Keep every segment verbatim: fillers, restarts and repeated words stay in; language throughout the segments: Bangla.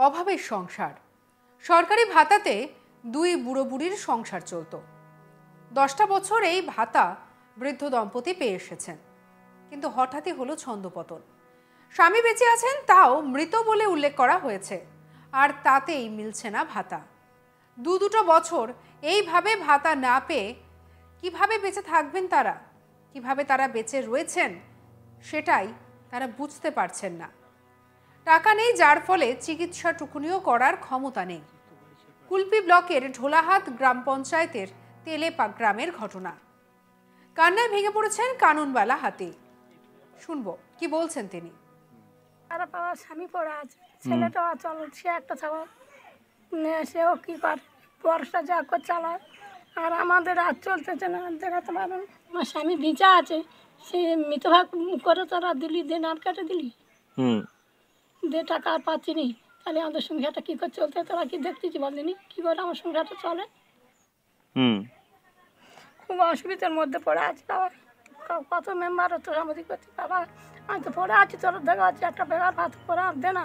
অভাবের সংসার। সরকারি ভাতাতে দুই বুড়ো বুড়ির সংসার চলত। দশটা বছর এই ভাতা বৃদ্ধ দম্পতি পেয়ে এসেছেন, কিন্তু হঠাৎই হলো ছন্দপতন। স্বামী বেঁচে আছেন, তাও মৃত বলে উল্লেখ করা হয়েছে, আর তাতেই মিলছে না ভাতা। দু দুটো বছর এইভাবে ভাতা না পেয়ে কিভাবে বেঁচে থাকবেন তারা, কিভাবে তারা বেঁচে রয়েছেন সেটাই তারা বুঝতে পারছেন না। টাকা নেই, যার ফলে চিকিৎসা টুকুনিও করার ক্ষমতা নেই। কুলপি ব্লকের ঢোলাহাট গ্রাম পঞ্চায়েতের তেলেপা গ্রামের ঘটনা। কান্নায় ভেঙে পড়েছেন কানুনবালা হাতি। শুনবো কি বলছেন তিনি। আর বাবা স্বামী পড়ে আছে, ছেলেটা চল সে একটা ছাওয়া সেও কি করে পরশটা যা করে চালায়, আর আমাদের আর চলতেছে না। দেখাতে পারেন আমার স্বামী ভিজা আছে, সে মৃতভাগ করে তোরা দিলি দেন আর কেটে দিলি হুম দে টাকা আর পাচ্ছি নি, তাহলে আমাদের সংসারটা কী করে চলতে তোরা কি দেখতেছি বলিনি কী করে আমার সংসারটা চলে। হুম খুব অসুবিধার মধ্যে পড়ে আছি বাবা। কত মেম্বারও তো আমাদের করছি বাবা, আমি তো পড়ে আছি, তোর দেখা যাচ্ছে একটা বেকার ভাত পড়ে আর দে না।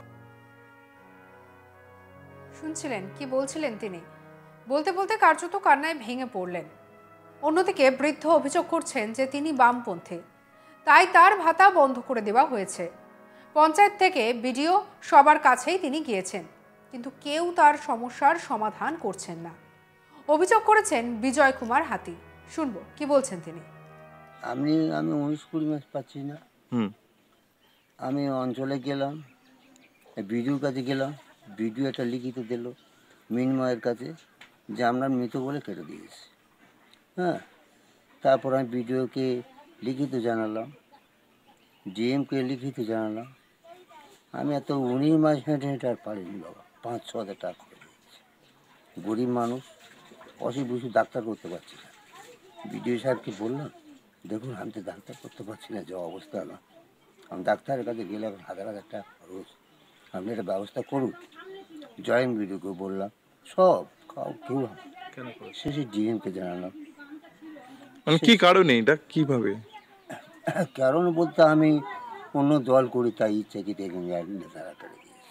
শুনছিলেন কি বলছিলেন তিনি। বলতে বলতে কার্যত কান্নায় ভেঙে পড়লেন। অন্যদিকে বৃদ্ধ অভিযোগ করছেন যে তিনি বামপন্থী, তাই তার ভাতা বন্ধ করে দেওয়া হয়েছে। পঞ্চায়েত থেকে বিডিও সবার কাছেই তিনি গিয়েছেন, কিন্তু কেউ তার সমস্যার সমাধান করছেন না। অভিযোগ করেছেন বিজয় কুমার হাতি। শুনবো কি বলছেন তিনি। আমি আমি উনিশ কুড়ি মাস পাচ্ছি না। হুম আমি অঞ্চলে গেলাম, বিডিওর কাছে গেলাম, বিডিও একটা লিখিত দিল মিনময়ের কাছে যে আমরা মৃত বলে কেটে দিয়েছি। হ্যাঁ, তারপর আমি বিডিওকে লিখিত জানালাম, ডিএমকে লিখিত জানালাম। আমি এত উনিশ মাস হেঁটে হেঁটে আর পারিনি বাবা, পাঁচ ছ হাজার টাকা করে দিয়েছি। গরিব মানুষ, অসুখ বিসুখ ডাক্তার করতে পারছি না। বিডিও সাহেবকে বললাম, দেখুন আমি তো ডাক্তার করতে পারছি না, যে অবস্থা না, আমি ডাক্তারের কাছে গেলে হাজার হাজার টাকা খরচ, আপনি একটা ব্যবস্থা করুন। জয়েন্ট বিডিওকে বললাম, সব খাও কেউ শেষে ডিএমকে জানালাম। কি কারণে এটা কিভাবে? কারণ বলতে আমি অন্য দল করি, তাই ইচ্ছা কি দেখেন নেতারা করে দিয়েছে।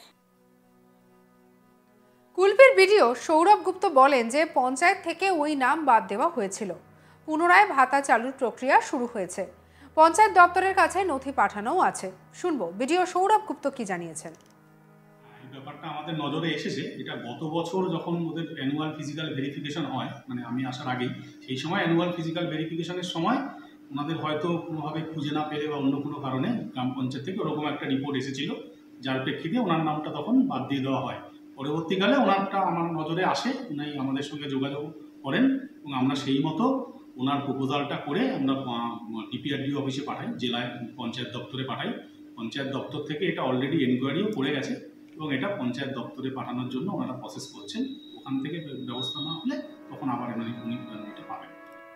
কুলপির বিডিও সৌরভ গুপ্ত বলেন যে পঞ্চায়েত থেকে ওই নাম বাদ দেওয়া হয়েছিল। পুনরায় ভাতা চালুর প্রক্রিয়া শুরু হয়েছে। পঞ্চায়েত দপ্তরের কাছে নথি পাঠানোও আছে। শুনবো বিডিও সৌরভ গুপ্ত কি জানিয়েছেন। এই ব্যাপারটা আমাদের নজরে এসেছে। এটা গত বছর যখন ওদের অ্যানুয়াল ফিজিক্যাল ভেরিফিকেশন হয়, মানে আমি আসার আগেই, সেই সময় অ্যানুয়াল ফিজিক্যাল ভেরিফিকেশনের সময় ওনাদের হয়তো কোনোভাবে খুঁজে না পেলে বা অন্য কোনো কারণে গ্রাম পঞ্চায়েত থেকে ওরকম একটা রিপোর্ট এসেছিল, যার প্রেক্ষিতে ওনার নামটা তখন বাদ দিয়ে দেওয়া হয়। পরবর্তীকালে ওনারটা আমার নজরে আসে, উনি আমাদের সঙ্গে যোগাযোগ করেন এবং আমরা সেই মতো ওনার প্রপোজালটা করে আমরা ডিপিআরডিও অফিসে পাঠাই, জেলায় পঞ্চায়েত দপ্তরে পাঠাই। পঞ্চায়েত দপ্তর থেকে এটা অলরেডি এনকোয়ারিও করে গেছে এবং এটা পঞ্চায়েত দপ্তরে পাঠানোর জন্য ওনারা প্রসেস করছেন। ওখান থেকে ব্যবস্থা না হলে তখন আবার উনি এটা পাবেন।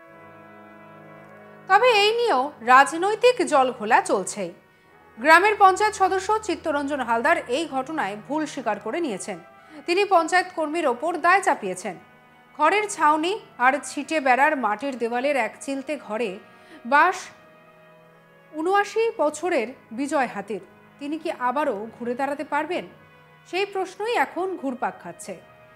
তবে এই নিয়েও রাজনৈতিক জলঘোলা চলছে। গ্রামের পঞ্চায়েত সদস্য চিত্তরঞ্জন হালদার এই ঘটনায় ভুল স্বীকার করে নিয়েছেন। তিনি পঞ্চায়েত কর্মীর ওপর দায় চাপিয়েছেন। ঘরের ছাউনি আর ছিটে বেড়ার মাটির দেওয়ালের এক চিলতে ঘরে বাস উনআশি বছরের বিজয় হাতির। তিনি কি আবারও ঘুরে দাঁড়াতে পারবেন, সেই প্রশ্নই এখন ঘুরপাক খাচ্ছে।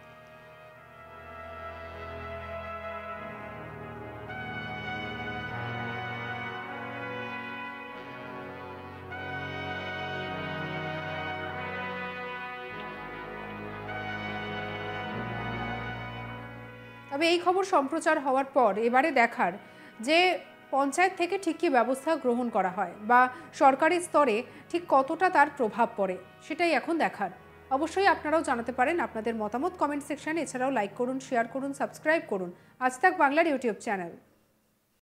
তবে এই খবর সম্প্রচার হওয়ার পর এবারে দেখার যে পঞ্চায়েত থেকে ঠিক কী ব্যবস্থা গ্রহণ করা হয় বা সরকারি স্তরে ঠিক কতটা তার প্রভাব পড়ে, সেটাই এখন দেখার। অবশ্যই আপনারাও জানাতে পারেন আপনাদের মতামত কমেন্ট সেকশনে। এছাড়াও লাইক করুন, শেয়ার করুন, সাবস্ক্রাইব করুন আজ তাক বাংলার ইউটিউব চ্যানেল।